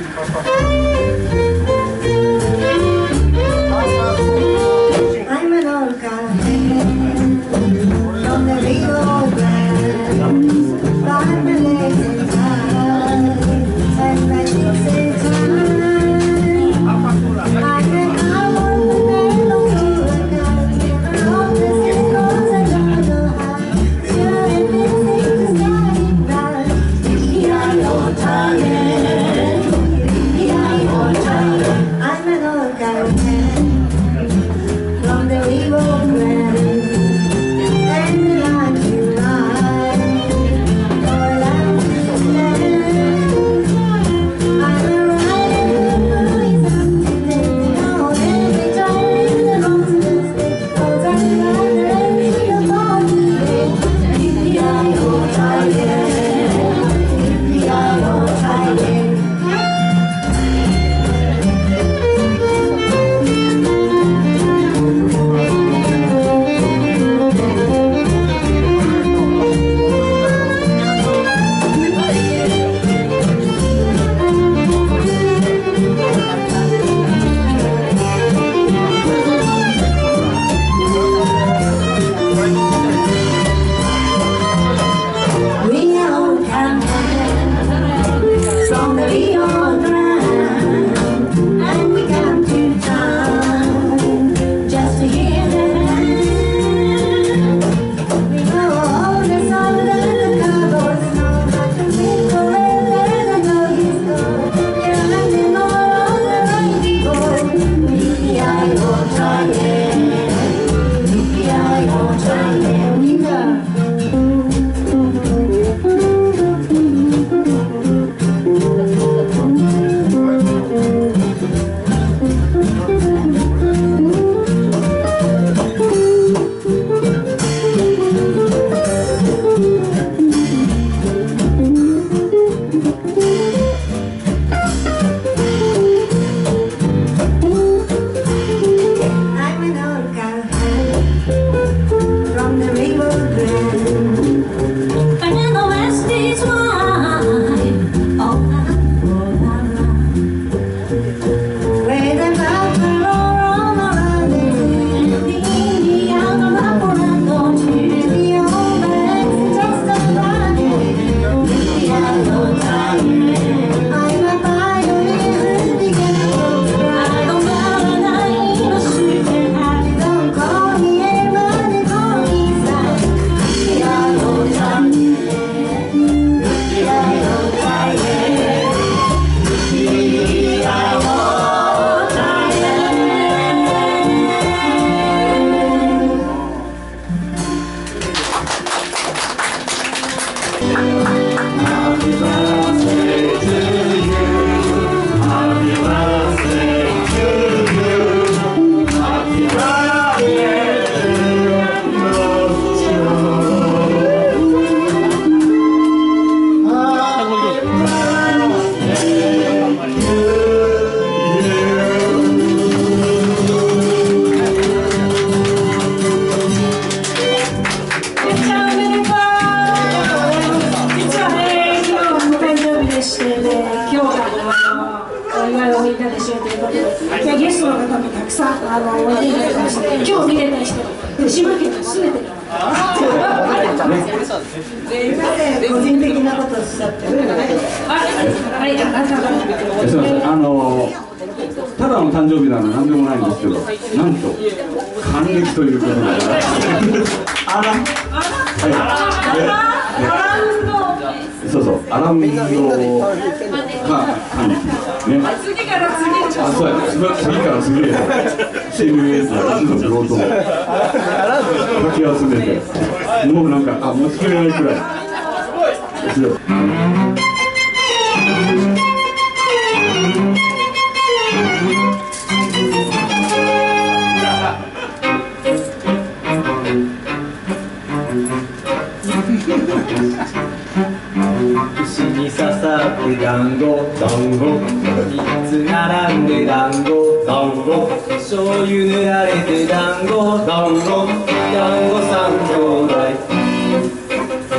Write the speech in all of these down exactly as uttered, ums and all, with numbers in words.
団子三兄弟一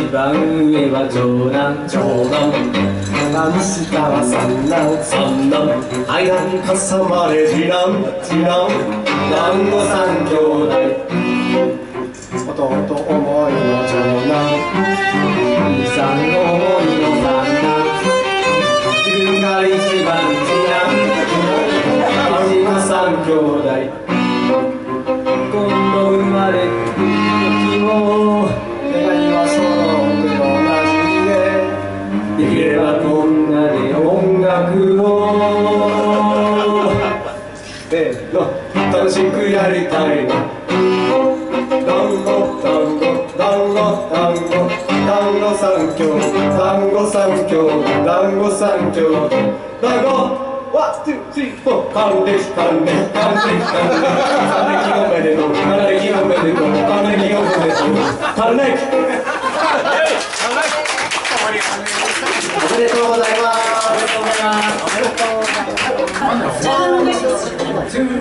番上は長男長男、 あの下は三男三男、間に挟まれ次男次男、団子三兄弟、 弟思いの長男、 二三思いの三男、自分が一番次男、兄が三兄弟。今度生まれる時も願いはその上同じで、 できればこんなで音楽をせーの楽しくやりたいな。団子団子団子団子団子三兄団子三兄団子三兄団子ワン、ツー、スリー、フォー、還暦、還暦、還暦、還暦、還暦おめでとう、還暦おめでとう、還暦おめでとう、還暦。 おめでとうございます。 おめでとうございます。おめでとうございます。ワン、ツー、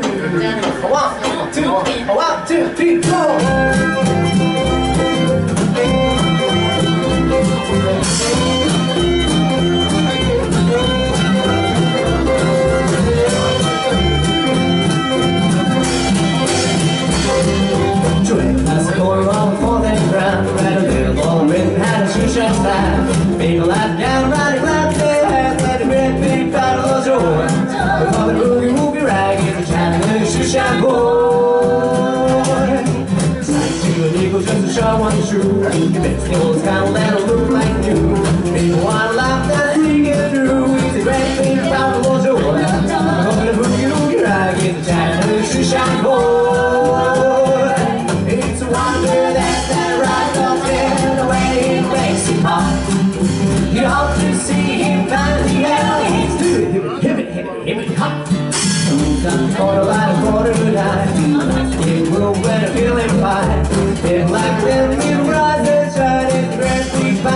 ワン、ツー、スリー、フォー。People laugh down, running, clap their hands, let the great big battle of joy. Before the boogie woogie rag is a Chinese shoeshine boy. Like two eagles just to show one shoe. The best skills kind of that'll look like you. People wanna laugh that see get through. It's a great big battle of joy. Before the boogie woogie rag is a Chinese shoeshine boy. It's a wonder that that rock goes in the way it makes him pop. You ought to see him finally how he's doing. Hibbity, hibbity, hibbity, hop. Sometimes quarter light, a quarter to nine. It will when I'm feeling fine. It's like them new rise that shine in the great big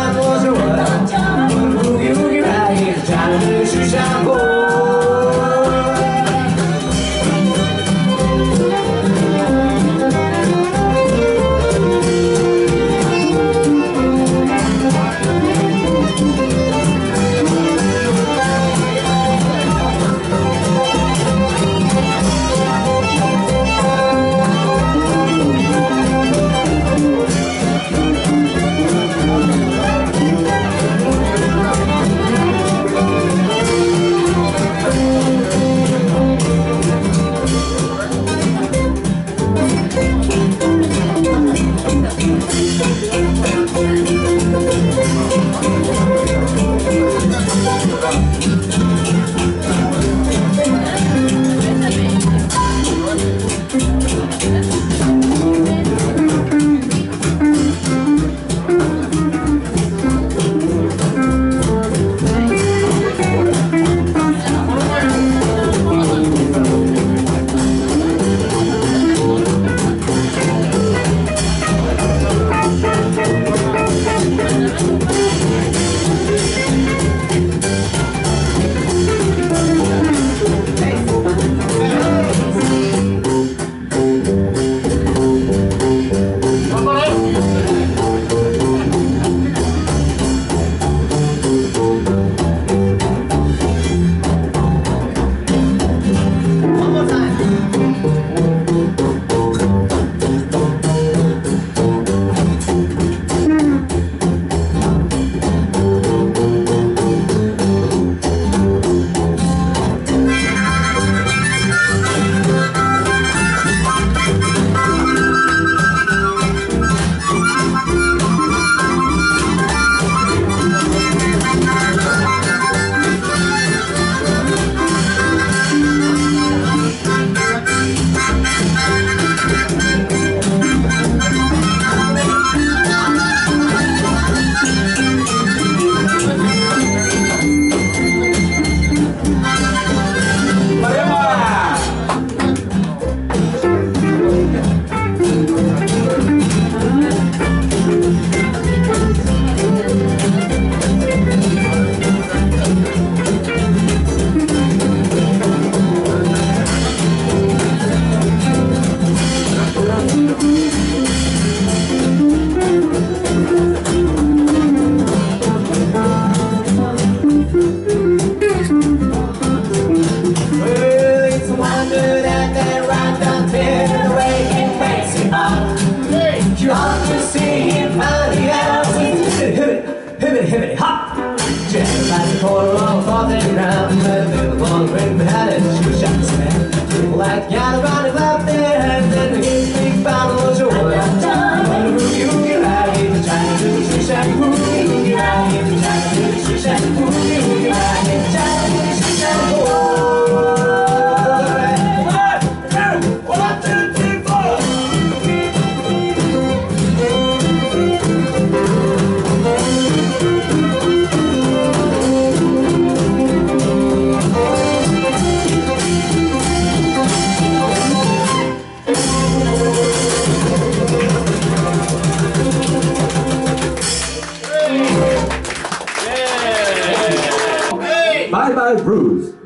walking around, but the long break behind it, she was shot smack. People like gather round and clap their hands, and the kids big bottle of joy. On the boogie woogie rag, even trying to do the switch and boogie woogie rag, even trying to do the switch and boogie woogie rag, even trying to do the switch and boy. One, two, three, four. Bye bye Bruce.